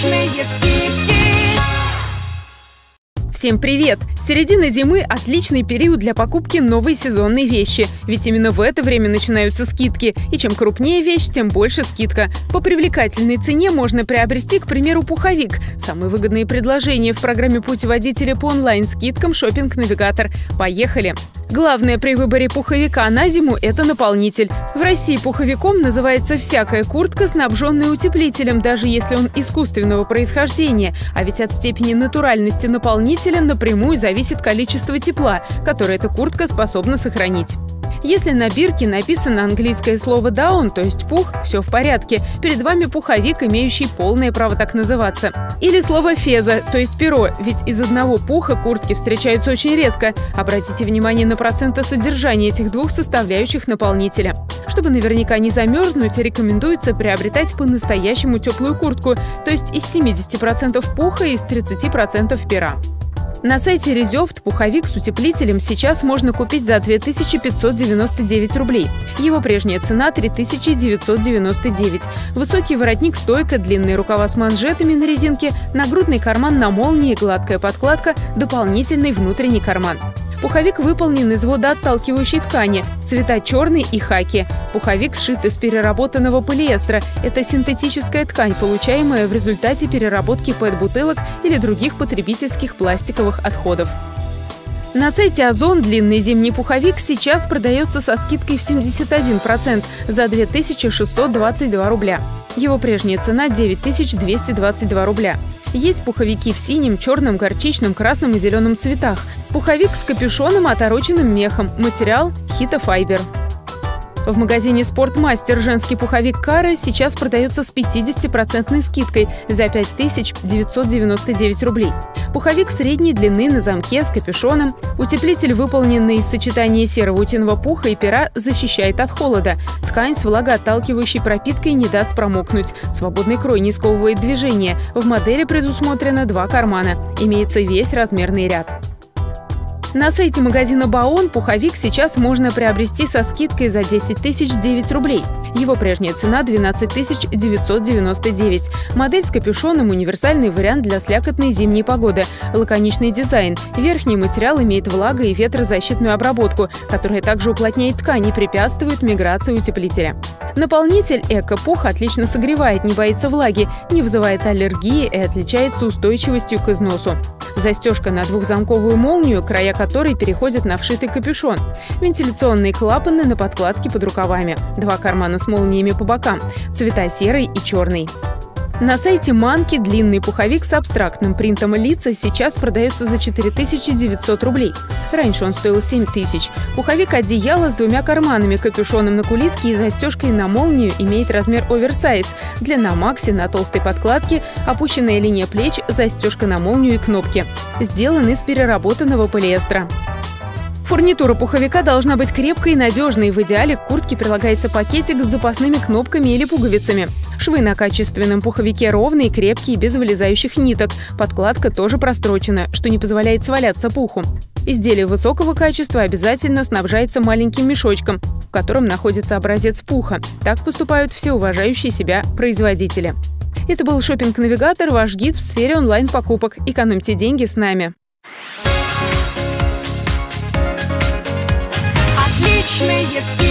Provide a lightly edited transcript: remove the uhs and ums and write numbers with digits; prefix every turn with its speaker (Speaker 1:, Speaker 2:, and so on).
Speaker 1: Отличные скидки.
Speaker 2: Всем привет! Середина зимы – отличный период для покупки новой сезонной вещи. Ведь именно в это время начинаются скидки. И чем крупнее вещь, тем больше скидка. По привлекательной цене можно приобрести, к примеру, пуховик. Самые выгодные предложения в программе путеводителя по онлайн-скидкам «Шоппинг-навигатор». Поехали! Главное при выборе пуховика на зиму – это наполнитель. В России пуховиком называется всякая куртка, снабженная утеплителем, даже если он искусственного происхождения. А ведь от степени натуральности наполнителя напрямую зависит количество тепла, которое эта куртка способна сохранить. Если на бирке написано английское слово «down», то есть «пух», все в порядке. Перед вами пуховик, имеющий полное право так называться. Или слово «феза», то есть «перо», ведь из одного пуха куртки встречаются очень редко. Обратите внимание на проценты содержания этих двух составляющих наполнителя. Чтобы наверняка не замерзнуть, рекомендуется приобретать по-настоящему теплую куртку, то есть из 70% пуха и из 30% пера. На сайте Резёфт пуховик с утеплителем сейчас можно купить за 2599 рублей. Его прежняя цена – 3999. Высокий воротник-стойка, длинные рукава с манжетами на резинке, нагрудный карман на молнии, гладкая подкладка, дополнительный внутренний карман. Пуховик выполнен из водоотталкивающей ткани, цвета черный и хаки. Пуховик сшит из переработанного полиэстера. Это синтетическая ткань, получаемая в результате переработки ПЭТ-бутылок или других потребительских пластиковых отходов. На сайте Озон длинный зимний пуховик сейчас продается со скидкой в 71% за 2622 рубля. Его прежняя цена – 9222 рубля. Есть пуховики в синем, черном, горчичном, красном и зеленом цветах. Пуховик с капюшоном, отороченным мехом. Материал – хитофайбер. В магазине «Спортмастер» женский пуховик «Кара» сейчас продается с 50% скидкой за 5999 рублей. Пуховик средней длины на замке с капюшоном. Утеплитель, выполненный из сочетания серого утиного пуха и пера, защищает от холода. Ткань с влагоотталкивающей пропиткой не даст промокнуть. Свободный крой не сковывает движение. В модели предусмотрено 2 кармана. Имеется весь размерный ряд. На сайте магазина «Баон» пуховик сейчас можно приобрести со скидкой за 10 009 рублей. Его прежняя цена – 12 999. Модель с капюшоном – универсальный вариант для слякотной зимней погоды. Лаконичный дизайн. Верхний материал имеет влого- и ветрозащитную обработку, которая также уплотняет ткань и препятствует миграции утеплителя. Наполнитель «Эко-пух» отлично согревает, не боится влаги, не вызывает аллергии и отличается устойчивостью к износу. Застежка на двухзамковую молнию, края которой переходят на вшитый капюшон. Вентиляционные клапаны на подкладке под рукавами. 2 кармана с молниями по бокам. Цвета серый и черный. На сайте Манки длинный пуховик с абстрактным принтом лица сейчас продается за 4900 рублей. Раньше он стоил 7000. Пуховик-одеяло с 2 карманами, капюшоном на кулиске и застежкой на молнию имеет размер оверсайз. Длина макси на толстой подкладке, опущенная линия плеч, застежка на молнию и кнопки. Сделан из переработанного полиэстера. Фурнитура пуховика должна быть крепкой и надежной. В идеале к куртке прилагается пакетик с запасными кнопками или пуговицами. Швы на качественном пуховике ровные, крепкие, без вылезающих ниток. Подкладка тоже прострочена, что не позволяет сваляться пуху. Изделие высокого качества обязательно снабжается маленьким мешочком, в котором находится образец пуха. Так поступают все уважающие себя производители. Это был Шоппинг-навигатор, ваш гид в сфере онлайн-покупок. Экономьте деньги с нами.
Speaker 1: Отличные скидки.